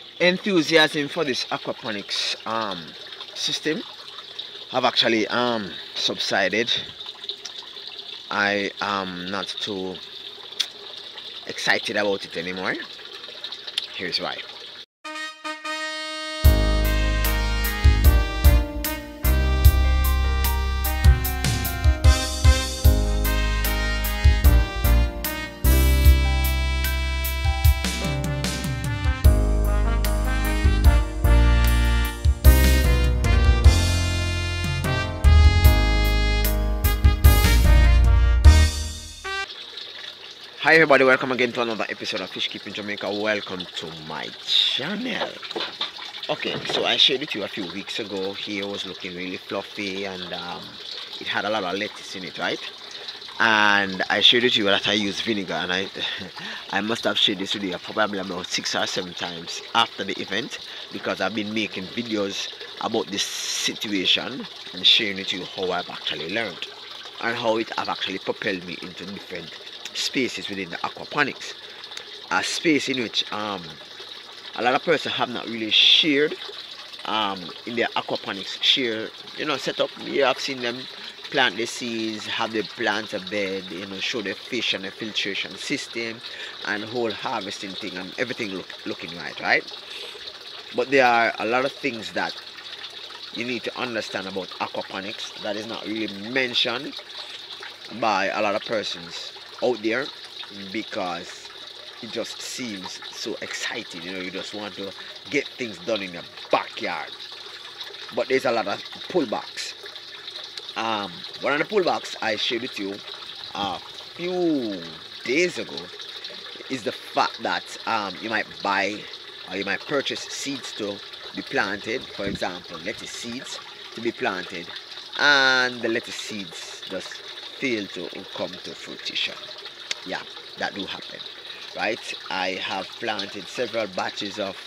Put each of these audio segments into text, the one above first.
enthusiasm for this aquaponics system have actually subsided. I am not too excited about it anymore. Here's why. Hi everybody, welcome again to another episode of Fish Keeping Jamaica. Welcome to my channel. Okay, so I shared with you a few weeks ago. Here was looking really fluffy and it had a lot of lettuce in it, right? And I shared with you that I use vinegar, and I must have shared this with you probably about 6 or 7 times after the event, because I've been making videos about this situation and sharing with you how I've actually learned and how it have actually propelled me into different spaces within the aquaponics, a space in which a lot of persons have not really shared in their aquaponics setup. You have seen them plant the seeds, have the plants a bed, show the fish and the filtration system and whole harvesting thing, and everything looking right. But there are a lot of things that you need to understand about aquaponics that is not really mentioned by a lot of persons out there, because it just seems so exciting. You just want to get things done in your backyard, but there's a lot of pullbacks. One of the pullbacks I shared with you a few days ago is the fact that you might buy or you might purchase seeds to be planted, for example lettuce seeds to be planted, and the lettuce seeds just fail to come to fruition. Yeah, that do happen, right? I have planted several batches of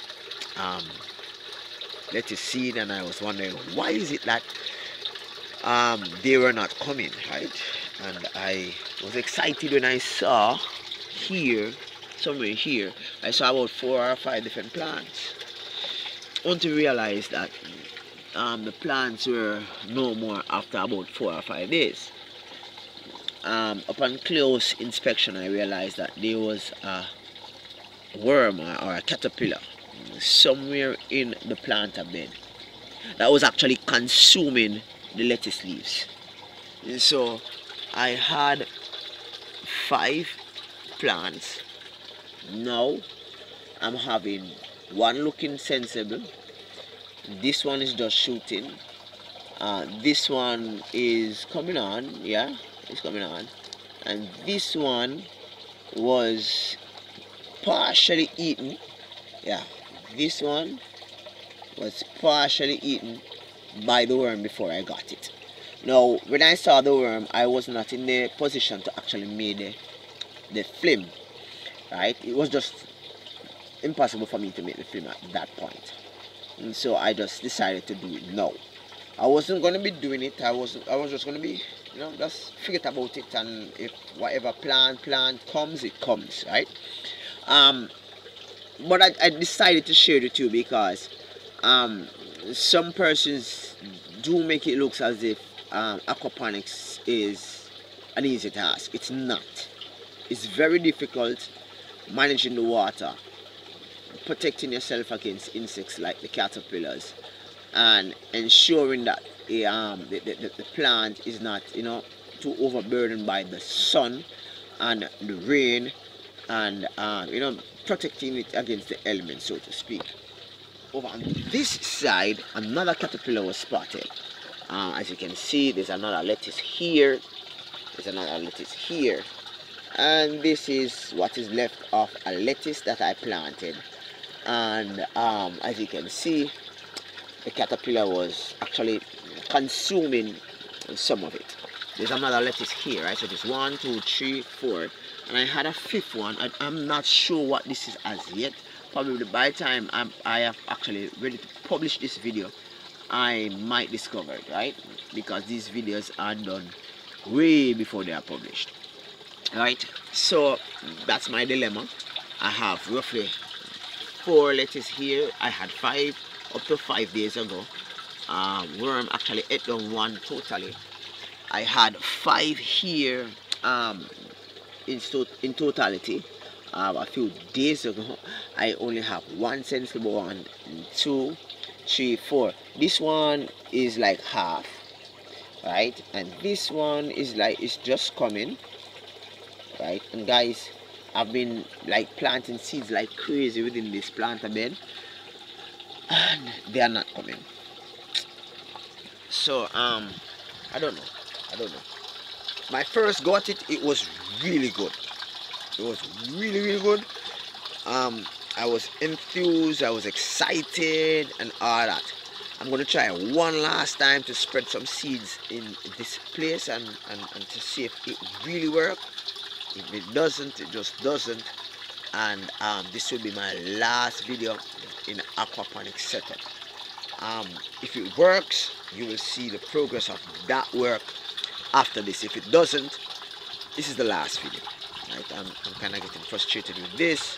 lettuce seed, and I was wondering why is it that they were not coming, right? And I was excited when I saw somewhere here I saw about 4 or 5 different plants, only to realize that the plants were no more after about 4 or 5 days. Upon close inspection, I realized that there was a worm or a caterpillar somewhere in the planter bed that was actually consuming the lettuce leaves. And so I had 5 plants. Now I'm having one looking sensible, this one is just shooting, this one is coming on, yeah, it's coming on, and this one was partially eaten. Yeah, this one was partially eaten by the worm before I got it. Now when I saw the worm, I was not in the position to actually make the film, right? It was just impossible for me to make the film at that point, and so I just decided to do it now. I wasn't going to be doing it. I was just going to be, just forget about it, and if whatever plant comes, it comes, right? But I decided to share it with you because some persons do make it look as if aquaponics is an easy task. It's not. It's very difficult managing the water, protecting yourself against insects like the caterpillars, and ensuring that the plant is not too overburdened by the sun and the rain, and protecting it against the elements, so to speak. Over on this side, another caterpillar was spotted. As you can see, there's another lettuce here, and this is what is left of a lettuce that I planted. And as you can see, the caterpillar was actually consuming some of it. There's another lettuce here, right? So there's 1, 2, 3, 4, and I had a 5th one. I'm not sure what this is as yet. Probably by the time I have actually ready to publish this video, I might discover it, right? Because these videos are done way before they are published, right? So that's my dilemma. I have roughly 4 lettuce here. I had 5 up to 5 days ago. Worm actually ate down 1 totally. I had 5 here in totality. A few days ago, I only have 1 sensible one, 2, 3, 4. This one is like half, right? And this one is like, it's just coming, right? And guys, I've been like planting seeds like crazy within this planter bed, and they are not coming. So I don't know. My first go at it, it was really good. It was really good. I was enthused, I was excited and all that. I'm gonna try one last time to spread some seeds in this place and to see if it really works. If it doesn't, it just doesn't. And this will be my last video in aquaponics setup. If it works, you will see the progress of that work after this. If it doesn't, this is the last video. Right? I'm kind of getting frustrated with this.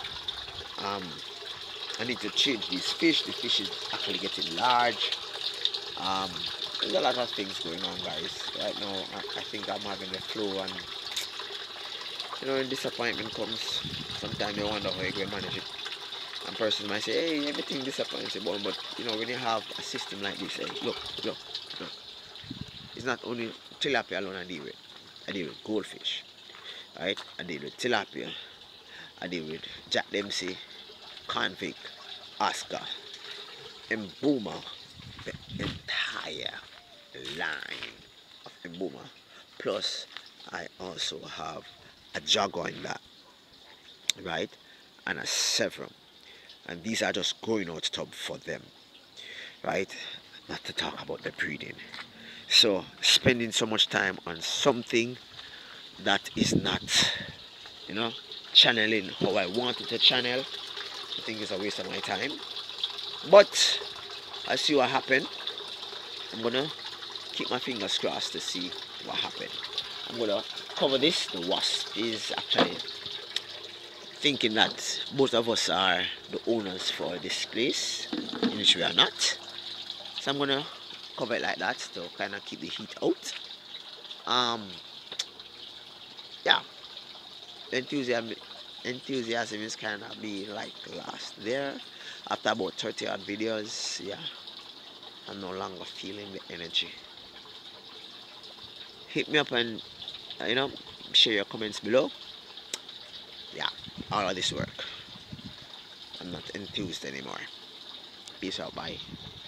I need to change these fish. The fish is actually getting large. There's a lot of things going on, guys. Right now, I think I'm having the flow, and you know, when disappointment comes, sometimes you wonder how you're going to manage it. And person might say, hey, everything disappoints you, but you know, when you have a system like this, hey, look. It's not only tilapia alone I deal with. I deal with goldfish, right? I deal with tilapia. I deal with Jack Dempsey, convict, Oscar, Mbuma, the entire line of Mbuma. Plus, I also have a jaguar in that, right? And a severum. And these are just growing out tub for them, right? Not to talk about the breeding. So, spending so much time on something that is not, you know, channeling how I wanted to channel, I think it's a waste of my time. But I see what happened. I'm gonna keep my fingers crossed to see what happened. I'm gonna cover this. The wasp is actually thinking that both of us are the owners for this place, in which we are not. So I'm gonna cover it like that to kind of keep the heat out. Yeah, enthusiasm is kind of be like last there. After about 30 odd videos, yeah, I'm no longer feeling the energy. Hit me up and you know, share your comments below. Yeah, all of this work. I'm not enthused anymore. Peace out, bye.